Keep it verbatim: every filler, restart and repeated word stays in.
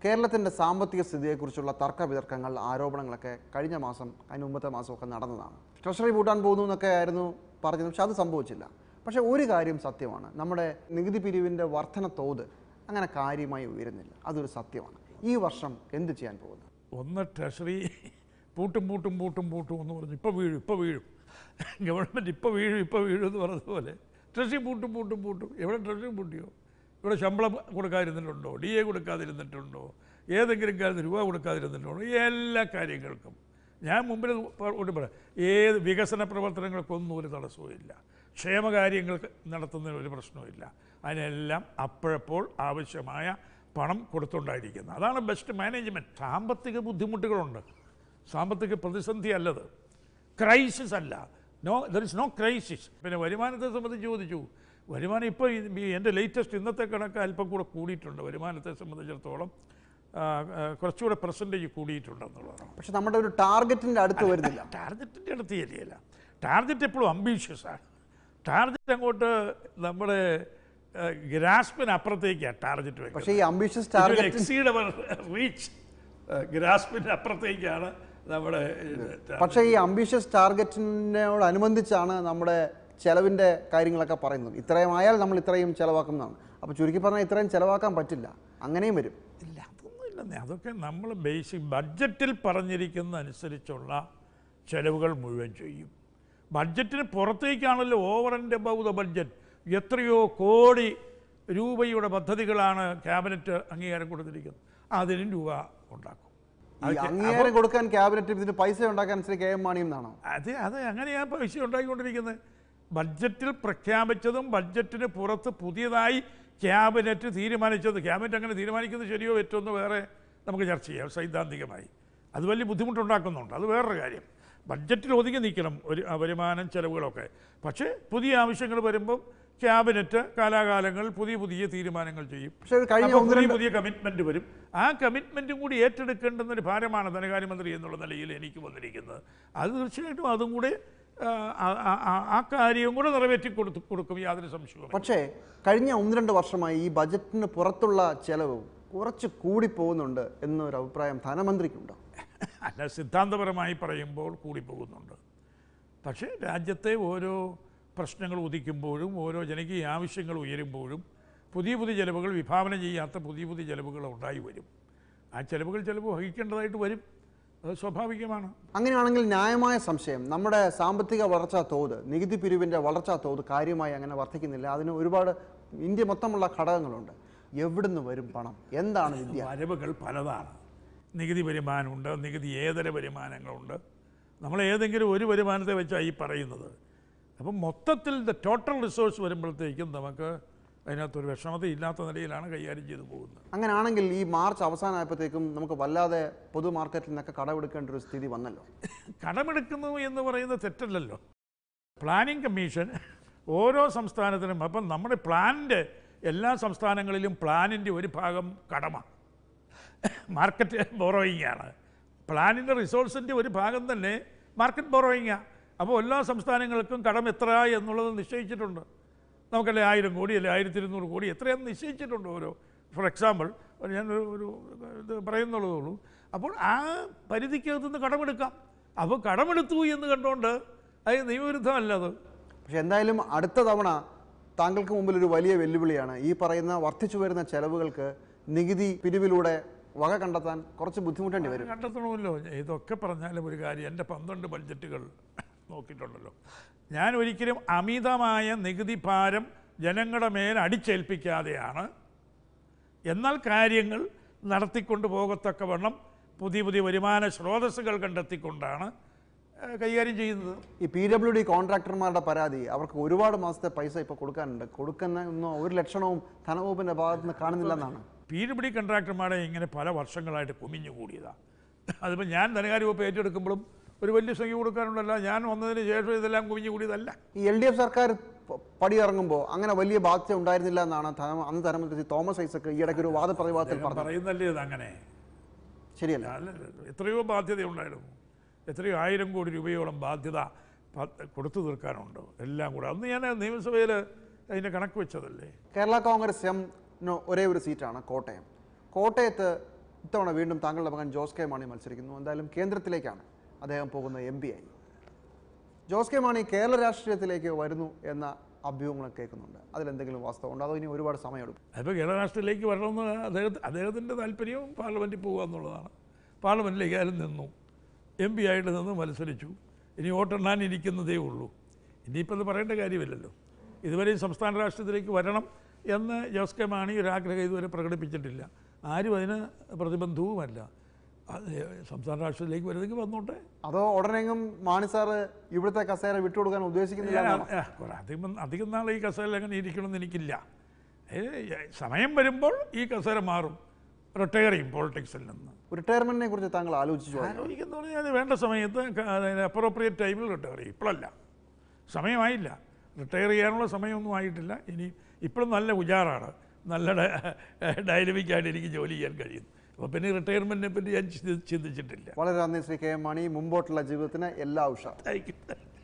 കേരളത്തിൻ്റെ സാമ്പത്തിക സ്ഥിതിയെക്കുറിച്ചുള്ള തർക്ക വിതർക്കങ്ങൾ ആരോപണങ്ങളൊക്കെ കഴിഞ്ഞ മാസം അതിന് മുമ്പത്തെ മാസമൊക്കെ നടന്നതാണ്. ട്രഷറി പൂട്ടാൻ പോകുന്നു എന്നൊക്കെ ആയിരുന്നു പറഞ്ഞത്, പക്ഷെ അത് സംഭവിച്ചില്ല. പക്ഷേ ഒരു കാര്യം സത്യമാണ്, നമ്മുടെ നികുതി പിരിവിൻ്റെ വർധന തോത് അങ്ങനെ കാര്യമായി ഉയരുന്നില്ല. അതൊരു സത്യമാണ്. ഈ വർഷം എന്ത് ചെയ്യാൻ പോകുന്നു? ഒന്ന് ട്രഷറി പൂട്ടും പൂട്ടും പൂട്ടും പൂട്ടും എന്ന് പറഞ്ഞു ഇപ്പോൾ വീഴും ഇപ്പോൾ വീഴും ഗവൺമെൻറ് ഇപ്പോൾ വീഴും ഇപ്പോൾ വീഴും എന്ന് പറഞ്ഞതുപോലെ ട്രഷറി പൂട്ടും പൂട്ടും പൂട്ടും. എവിടെ ട്രഷറി പൂട്ടിയോ? ഇവിടെ ശമ്പളം കൊടുക്കാതിരുന്നിട്ടുണ്ടോ? D A കൊടുക്കാതിരുന്നിട്ടുണ്ടോ? ഏതെങ്കിലും കാര്യത്തിൽ രൂപ കൊടുക്കാതിരുന്നിട്ടുണ്ടോ? എല്ലാ കാര്യങ്ങൾക്കും ഞാൻ മുമ്പിൽ കൊണ്ട് പറയാം, ഏത് വികസന പ്രവർത്തനങ്ങൾക്കൊന്നും ഒരു തടസ്സവുമില്ല, ക്ഷേമകാര്യങ്ങൾ നടത്തുന്നതിന് ഒരു പ്രശ്നവുമില്ല. അതിനെല്ലാം അപ്പോഴപ്പോൾ ആവശ്യമായ പണം കൊടുത്തുകൊണ്ടായിരിക്കുന്നത്. അതാണ് ബെസ്റ്റ് മാനേജ്മെൻറ്റ്. സാമ്പത്തിക ബുദ്ധിമുട്ടുകളുണ്ട്, സാമ്പത്തിക പ്രതിസന്ധി അല്ലത്, ക്രൈസിസ് അല്ല. No there is no crisis. പിന്നെ വരുമാനത്തെ സംബന്ധിച്ച് ചോദിച്ചു. വരുമാനം ഇപ്പോൾ എൻ്റെ ലേറ്റസ്റ്റ് ഇന്നത്തെ കണക്ക് അല്പം കൂടെ കൂടിയിട്ടുണ്ട്. വരുമാനത്തെ സംബന്ധിച്ചിടത്തോളം കുറച്ചുകൂടെ പെർസെൻറ്റേജ് കൂടിയിട്ടുണ്ടെന്നുള്ളതാണ്. പക്ഷെ നമ്മുടെ ഒരു ടാർഗറ്റിൻ്റെ അടുത്ത് വരുന്നില്ല. ടാർഗറ്റിൻ്റെ അടുത്ത് ശരിയല്ല. ടാർഗറ്റ് എപ്പോഴും അംബീഷ്യസ് ആണ്. ടാർഗറ്റ് അങ്ങോട്ട് നമ്മുടെ ഗ്രാസ്പിന് അപ്പുറത്തേക്കാണ് ടാർഗറ്റ് വെക്കുന്നത്. പക്ഷേ ഈ ambitious target exceed our reach ഗ്രാസ്പിന് അപ്പുറത്തേക്കാണ് നമ്മുടെ. പക്ഷേ ഈ അംബീഷ്യസ് ടാർഗറ്റിനോടനുബന്ധിച്ചാണ് നമ്മുടെ ചെലവിൻ്റെ കാര്യങ്ങളൊക്കെ പറയുന്നത്. ഇത്രയും ആയാൽ നമ്മൾ ഇത്രയും ചിലവാക്കുന്നതാണ്. അപ്പോൾ ചുരുക്കി പറഞ്ഞാൽ ഇത്രയും ചിലവാക്കാൻ പറ്റില്ല, അങ്ങനെയും വരും. ഇല്ല, അതൊന്നുമില്ലെന്നേ. അതൊക്കെ നമ്മൾ ബേസിക് ബഡ്ജറ്റിൽ പറഞ്ഞിരിക്കുന്ന അനുസരിച്ചുള്ള ചിലവുകൾ മുഴുവൻ ചെയ്യും. ബഡ്ജറ്റിന് പുറത്തേക്കാണല്ലോ over and above the budget എത്രയോ കോടി രൂപയുടെ പദ്ധതികളാണ് ക്യാബിനറ്റ് അംഗീകാരം കൊടുത്തിരിക്കുന്നത്. അതിനും രൂപ ഉണ്ടാക്കും. അംഗീകാരം കൊടുക്കാൻ ക്യാബിനറ്റ് ഇതിന് പൈസ ഉണ്ടാക്കാൻ ശ്രീ കെ എം മാണിയും എന്നാണോ? അതെ അതെ അങ്ങനെയാണ് പൈസ ഉണ്ടാക്കിക്കൊണ്ടിരിക്കുന്നത്. ബഡ്ജറ്റിൽ പ്രഖ്യാപിച്ചതും ബഡ്ജറ്റിന് പുറത്ത് പുതിയതായി ക്യാബിനറ്റ് തീരുമാനിച്ചത്, ക്യാബിനറ്റ് അങ്ങനെ തീരുമാനിക്കുന്നത് ശരിയോ തെറ്റോ എന്ന് വേറെ നമുക്ക് ചർച്ച ചെയ്യാം സൈദ്ധാന്തികമായി. അത് വലിയ ബുദ്ധിമുട്ടുണ്ടാക്കുന്നുണ്ട്, അത് വേറൊരു കാര്യം. ബഡ്ജറ്റിൽ ഒതുങ്ങി നിൽക്കണം ഒരു വരുമാനം ചെലവുകളൊക്കെ. പക്ഷേ പുതിയ ആവശ്യങ്ങൾ വരുമ്പം ക്യാബിനറ്റ് കാലാകാലങ്ങൾ പുതിയ പുതിയ തീരുമാനങ്ങൾ ചെയ്യും. പുതിയ പുതിയ കമ്മിറ്റ്മെൻറ്റ് വരും. ആ കമ്മിറ്റ്മെൻറ്റും കൂടി ഏറ്റെടുക്കേണ്ടുന്നൊരു ഭാരമാണ് ധനകാര്യമന്ത്രി എന്നുള്ള നിലയിൽ എനിക്ക് വന്നിരിക്കുന്നത്. അത് തീർച്ചയായിട്ടും അതും കൂടെ ആ കാര്യവും കൂടെ നിറവേറ്റി കൊടുത്തു കൊടുക്കും, യാതൊരു സംശയവും. പക്ഷേ കഴിഞ്ഞ ഒന്ന് രണ്ട് വർഷമായി ഈ ബജറ്റിന് പുറത്തുള്ള ചെലവ് കുറച്ച് കൂടിപ്പോകുന്നുണ്ട് എന്നൊരു അഭിപ്രായം ധനമന്ത്രിക്കുണ്ടോ? അല്ല, സിദ്ധാന്തപരമായി പറയുമ്പോൾ കൂടിപ്പോകുന്നുണ്ട്. പക്ഷേ രാജ്യത്തെ ഓരോ പ്രശ്നങ്ങൾ ഉദിക്കുമ്പോഴും ഓരോ ജനകീയ ആവശ്യങ്ങൾ ഉയരുമ്പോഴും പുതിയ പുതിയ ചെലവുകൾ, വിഭാവനം ചെയ്യാത്ത പുതിയ പുതിയ ചെലവുകൾ ഉണ്ടായി വരും. ആ ചെലവുകൾ ചിലപ്പോൾ വഹിക്കേണ്ടതായിട്ട് വരും, അത് സ്വാഭാവികമാണ്. അങ്ങനെയാണെങ്കിൽ ന്യായമായ സംശയം, നമ്മുടെ സാമ്പത്തിക വളർച്ചാ തോത്, നികുതി പിരിവിൻ്റെ വളർച്ചാ തോത് കാര്യമായി അങ്ങനെ വർദ്ധിക്കുന്നില്ല. അതിന് ഒരുപാട് ഇന്ത്യ മൊത്തമുള്ള ഘടകങ്ങളുണ്ട്. എവിടുന്ന് വരും പണം? എന്താണ് വിദ്യ? വരവുകൾ പലതാണ്. നികുതി വരുമാനമുണ്ട്, നികുതി ഏതര വരുമാനങ്ങളുണ്ട്. നമ്മൾ ഏതെങ്കിലും ഒരു വരുമാനത്തെ വെച്ചാണ് ഈ പറയുന്നത്. അപ്പം മൊത്തത്തിൽ ദ ടോട്ടൽ റിസോഴ്സ് വരുമ്പോഴത്തേക്കും നമുക്ക് അതിനകത്തൊരു വിഷമത ഇല്ലാത്ത നിലയിലാണ് കൈകാര്യം ചെയ്തു പോകുന്നത്. അങ്ങനെയാണെങ്കിൽ ഈ മാർച്ച് അവസാനമായപ്പോഴത്തേക്കും നമുക്ക് വല്ലാതെ പൊതു മാർക്കറ്റിൽ നിന്നൊക്കെ കടമെടുക്കേണ്ട ഒരു സ്ഥിതി വന്നല്ലോ. കടമെടുക്കുന്നു എന്ന് പറയുന്നത് തെറ്റല്ലല്ലോ. പ്ലാനിംഗ് കമ്മീഷൻ ഓരോ സംസ്ഥാനത്തിനും, അപ്പം നമ്മുടെ പ്ലാനിൻ്റെ എല്ലാ സംസ്ഥാനങ്ങളിലും പ്ലാനിൻ്റെ ഒരു ഭാഗം കടമാണ്, മാർക്കറ്റ് ബോറോയിങ്ങാണ്. പ്ലാനിൻ്റെ റിസോഴ്സിൻ്റെ ഒരു ഭാഗം തന്നെ മാർക്കറ്റ് ബോറോയിങ്ങാണ്. അപ്പോൾ എല്ലാ സംസ്ഥാനങ്ങൾക്കും കടം എത്ര എന്നുള്ളത് നിശ്ചയിച്ചിട്ടുണ്ട്. നമുക്കല്ലേ ആയിരം കോടി അല്ലെ ആയിരത്തി ഇരുന്നൂറ് കോടി എത്രയാണെന്ന് നിശ്ചയിച്ചിട്ടുണ്ട് ഓരോ. ഫോർ എക്സാമ്പിൾ ഞാൻ ഒരു ഇത് പറയുന്നുള്ളതുള്ളൂ. അപ്പോൾ ആ പരിധിക്കകത്തുനിന്ന് കടമെടുക്കാം. അപ്പോൾ കടമെടുത്തു എന്ന് കണ്ടുകൊണ്ട് അത് നിയമവിരുദ്ധമല്ല അത്. പക്ഷെ എന്തായാലും അടുത്ത തവണ താങ്കൾക്ക് മുമ്പിൽ ഒരു വലിയ വെല്ലുവിളിയാണ്. ഈ പറയുന്ന വർദ്ധിച്ചു വരുന്ന ചെലവുകൾക്ക് നികുതി പിരിവിലൂടെ വക കണ്ടെത്താൻ കുറച്ച് ബുദ്ധിമുട്ടേണ്ടി വരും. കണ്ടെത്തണമല്ലോ. ഇതൊക്കെ പറഞ്ഞാലും ഒരു കാര്യം, എൻ്റെ പന്ത്രണ്ട് ബഡ്ജറ്റുകൾ നോക്കിയിട്ടുണ്ടല്ലോ. ഞാൻ ഒരിക്കലും അമിതമായ നികുതി ഭാരം ജനങ്ങളുടെ മേൽ അടിച്ചേൽപ്പിക്കാതെയാണ്, എന്നാൽ കാര്യങ്ങൾ നടത്തിക്കൊണ്ട് പോകത്തക്കവണ്ണം പുതിയ പുതിയ വരുമാന സ്രോതസ്സുകൾ കണ്ടെത്തിക്കൊണ്ടാണ് കൈകാര്യം ചെയ്യുന്നത്. ഈ പി ഡബ്ല്യു ഡി കോൺട്രാക്ടർമാരുടെ പരാതി, അവർക്ക് ഒരുപാട് മാസത്തെ പൈസ ഇപ്പോൾ കൊടുക്കാനുണ്ട്, കൊടുക്കുന്ന ഒന്നും ഒരു ലക്ഷണവും ധനവകുപ്പിൻ്റെ ഭാഗത്ത് നിന്ന് കാണുന്നില്ലെന്നാണ്. പി ഡബ്ല്യു ഡി കോൺട്രാക്ടർമാരെ ഇങ്ങനെ പല വർഷങ്ങളായിട്ട് കുമിഞ്ഞു കൂടിയതാണ്. അതിപ്പോൾ ഞാൻ ധനകാര്യ വകുപ്പ് ഏറ്റെടുക്കുമ്പോഴും ഒരു വലിയ സംഖ്യ കൊടുക്കാനുണ്ടല്ല, ഞാൻ വന്നതിന് ശേഷം ഇതെല്ലാം കുമിഞ്ഞു കൂടിയതല്ല. ഈ എൽ ഡി എഫ് സർക്കാർ പടിയിറങ്ങുമ്പോൾ അങ്ങനെ വലിയ ബാധ്യത ഉണ്ടായിരുന്നില്ല എന്നാണ് അന്ന് ധനമന്ത്രി തോമസ് ഐസക് ഈയിടയ്ക്ക് ഒരു വാദപ്രതിവാദത്തിൽ പറയുന്നല്ലേ. ഇത് അങ്ങനെ ശരിയല്ല. എത്രയോ ബാധ്യതയുണ്ടായിരുന്നു, എത്രയോ ആയിരം കോടി രൂപയോളം ബാധ്യത കൊടുത്തു തീർക്കാനുണ്ട് എല്ലാം കൂടെ. അന്ന് ഞാൻ നിയമസഭയിൽ അതിൻ്റെ കണക്ക് വെച്ചതല്ലേ. കേരള കോൺഗ്രസ് എം ഒരേ ഒരു സീറ്റാണ് കോട്ടയം. കോട്ടയത്ത് ഇത്തവണ വീണ്ടും താങ്കളുടെ മകൻ ജോസ് കെ മാണി മത്സരിക്കുന്നു. എന്തായാലും കേന്ദ്രത്തിലേക്കാണ് അദ്ദേഹം പോകുന്നത്, എം പി ആയി. ജോസ് കെ മാണി കേരള രാഷ്ട്രീയത്തിലേക്ക് വരുന്നു എന്ന അഭ്യൂഹങ്ങൾ കേൾക്കുന്നുണ്ട്. അതിലെന്തെങ്കിലും വാസ്തവമുണ്ടോ, അതോ ഇനി ഒരുപാട് സമയമെടുക്കും? അതിപ്പോൾ കേരള രാഷ്ട്രീയത്തിലേക്ക് വരണമെന്ന് അദ്ദേഹം അദ്ദേഹത്തിൻ്റെ താല്പര്യവും പാർലമെൻറ്റിൽ പോകുക എന്നുള്ളതാണ്. പാർലമെൻറ്റിലേക്ക് ആയാലും നിന്നു, എം പി ആയിട്ട് നിന്ന് മത്സരിച്ചു. ഇനി വോട്ടെണ്ണാൻ ഇരിക്കുന്നതേ ഉള്ളൂ. ഇനിയിപ്പോൾ അത് പറയേണ്ട കാര്യമില്ലല്ലോ. ഇതുവരെ സംസ്ഥാന രാഷ്ട്രീയത്തിലേക്ക് വരണം എന്ന് ജോസ് കെ മാണി ഒരാഗ്രഹം ഇതുവരെ പ്രകടിപ്പിച്ചിട്ടില്ല. ആരും അതിന് പ്രതിബന്ധവുമല്ല. അത് സംസ്ഥാന രാഷ്ട്രീയത്തിലേക്ക് വരുന്നെങ്കിൽ വന്നോട്ടെ. അതോ ഉടനെങ്കിലും മാണി സാറ് ഇവിടുത്തെ കസേര വിട്ടുകൊടുക്കാൻ ഉദ്ദേശിക്കുന്നില്ല? അധികം അധികം നാൾ ഈ കസേര അങ്ങനെ ഇരിക്കണമെന്ന് എനിക്കില്ല. സമയം വരുമ്പോൾ ഈ കസേര മാറും, റിട്ടയർ ചെയ്യും പൊളിറ്റിക്സിൽ നിന്ന്. റിട്ടയർമെൻറ്റിനെ കുറിച്ച് താങ്കൾ ആലോചിച്ചു? ആലോചിക്കുന്ന പറഞ്ഞാൽ വേണ്ട സമയത്ത് അപ്രോപ്രിയേറ്റ് ടൈമിൽ റിട്ടയർ ചെയ്യും. ഇപ്പോഴല്ല, സമയമായില്ല, റിട്ടയർ ചെയ്യാനുള്ള സമയമൊന്നും ആയിട്ടില്ല. ഇനി ഇപ്പോഴും നല്ല ഉജാറാണ്, നല്ല ഡൈനമിക്കായിട്ട് എനിക്ക് ജോലി ചെയ്യാൻ കഴിയുന്നു. അപ്പോൾ പിന്നെ റിട്ടയർമെൻറ്റിനെ പറ്റി ഞാൻ ചിന്തിച്ചിട്ടില്ല. വളരെ നന്ദി ശ്രീ കെ എം മാണി. മുമ്പോട്ടുള്ള ജീവിതത്തിന് എല്ലാ ഉഷാർ. Thank U.